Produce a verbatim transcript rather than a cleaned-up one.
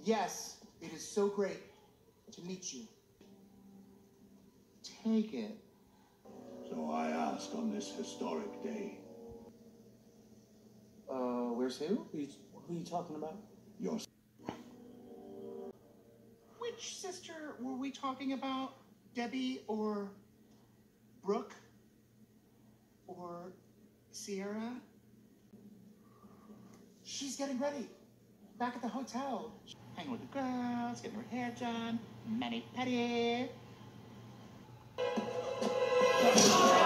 Yes, it is so great to meet you. Take it. So I ask on this historic day. Uh, where's who? Who you, who you talking about? Your Which sister were we talking about? Debbie or Brooke? Or Sierra? She's getting ready. Back at the hotel. Hanging with the girls, getting her hair done. Mani-pedi.